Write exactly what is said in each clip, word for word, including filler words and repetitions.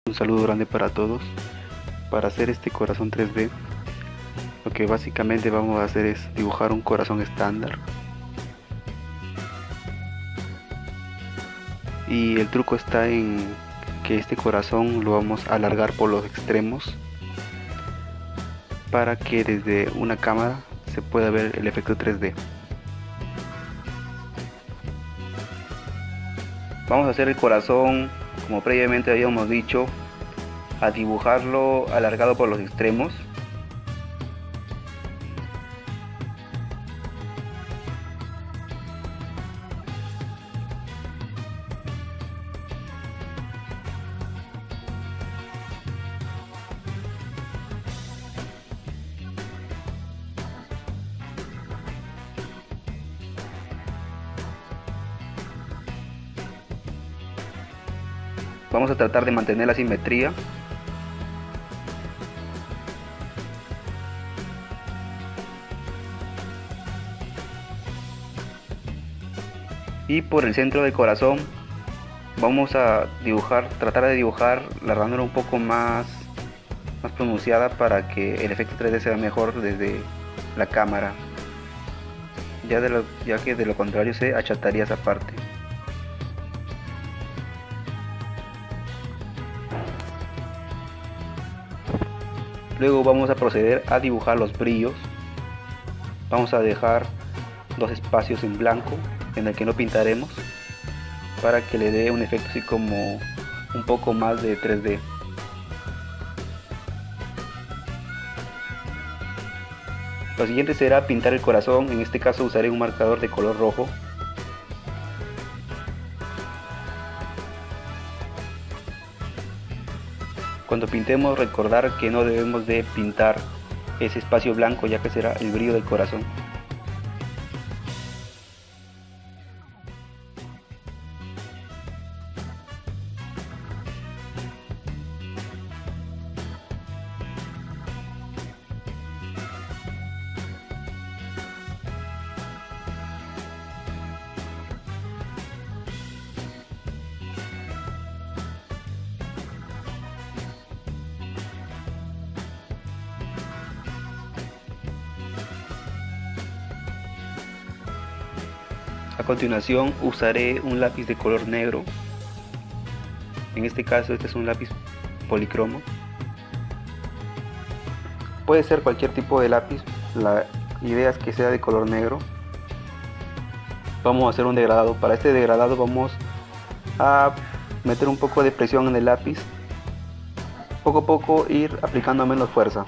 Un saludo grande para todos. Para hacer este corazón tres D, lo que básicamente vamos a hacer es dibujar un corazón estándar. Y el truco está en que este corazón lo vamos a alargar por los extremos para que desde una cámara se pueda ver el efecto tres D. Vamos a hacer el corazón como previamente habíamos dicho, a dibujarlo alargado por los extremos. Vamos a tratar de mantener la simetría. Y por el centro del corazón vamos a dibujar, tratar de dibujar la ranura un poco más, más pronunciada para que el efecto tres D sea mejor desde la cámara, ya, de lo, ya que de lo contrario se achataría esa parte. Luego vamos a proceder a dibujar los brillos. Vamos a dejar dos espacios en blanco en el que no pintaremos para que le dé un efecto así como un poco más de tres D. Lo siguiente será pintar el corazón. En este caso usaré un marcador de color rojo. Cuando pintemos, recordar que no debemos de pintar ese espacio blanco, ya que será el brillo del corazón. A continuación usaré un lápiz de color negro. En este caso este es un lápiz policromo. Puede ser cualquier tipo de lápiz, la idea es que sea de color negro. Vamos a hacer un degradado. Para este degradado vamos a meter un poco de presión en el lápiz. Poco a poco ir aplicando menos fuerza.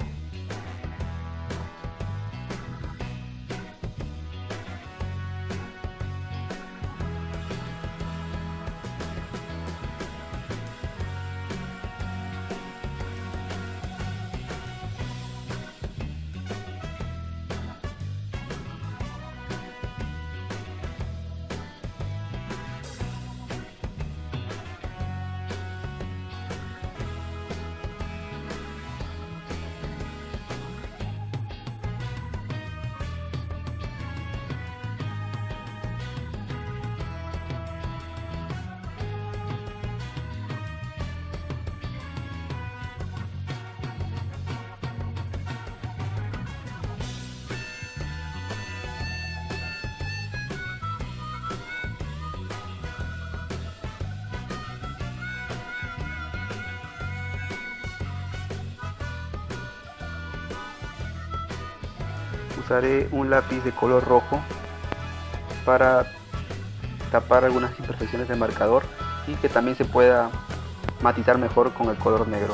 Usaré un lápiz de color rojo para tapar algunas imperfecciones del marcador y que también se pueda matizar mejor con el color negro.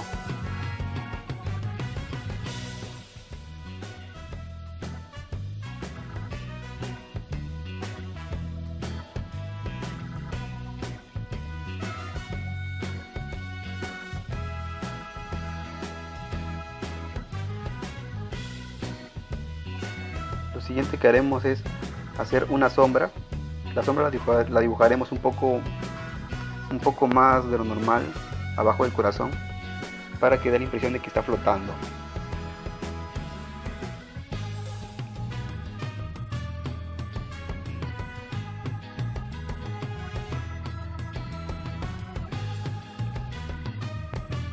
Lo siguiente que haremos es hacer una sombra. La sombra la, dibujar, la dibujaremos un poco, un poco más de lo normal abajo del corazón para que dé la impresión de que está flotando.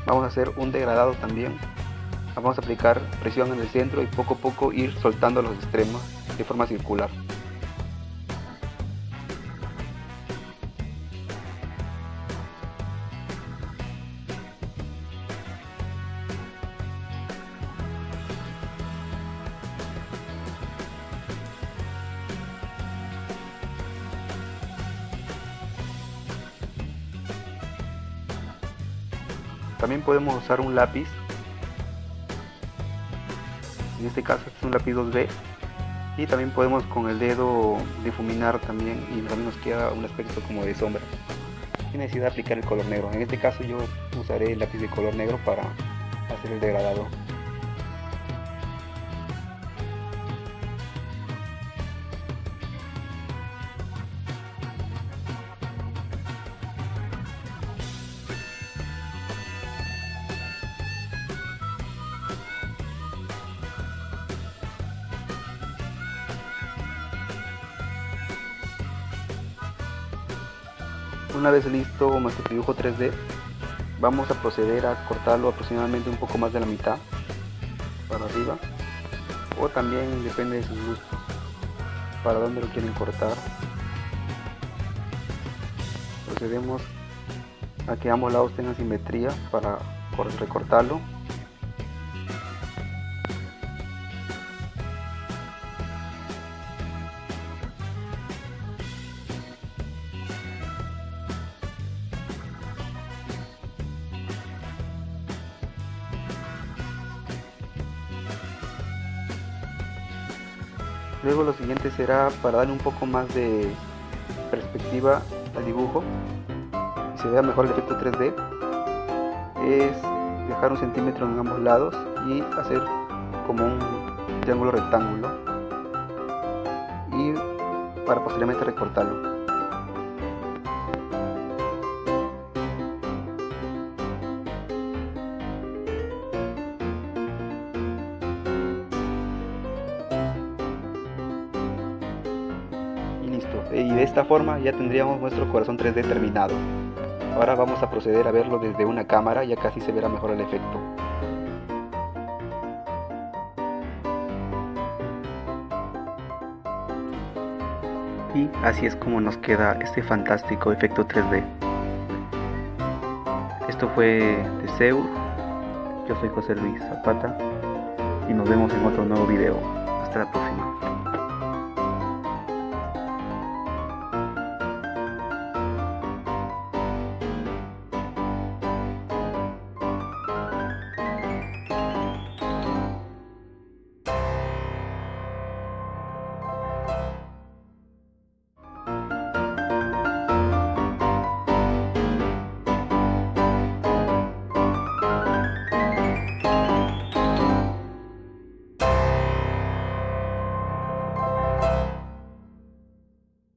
vamos a hacer un degradado también. Vamos a aplicar presión en el centro y poco a poco ir soltando los extremos de forma circular. También podemos usar un lápiz, en este caso este es un lápiz dos B, y también podemos con el dedo difuminar también y también nos queda un aspecto como de sombra, sin necesidad de aplicar el color negro. En este caso yo usaré el lápiz de color negro para hacer el degradado. Una vez listo nuestro dibujo tres D, vamos a proceder a cortarlo aproximadamente un poco más de la mitad para arriba, o también depende de sus gustos para dónde lo quieren cortar. Procedemos a que ambos lados tengan simetría para recortarlo. Luego lo siguiente será, para darle un poco más de perspectiva al dibujo y se vea mejor el efecto tres D, es dejar un centímetro en ambos lados y hacer como un triángulo rectángulo y para posteriormente recortarlo. Y de esta forma ya tendríamos nuestro corazón tres D terminado. Ahora vamos a proceder a verlo desde una cámara, ya casi se verá mejor el efecto. Y así es como nos queda este fantástico efecto tres D. Esto fue de Seur, yo soy José Luis Zapata y nos vemos en otro nuevo video. Hasta la próxima.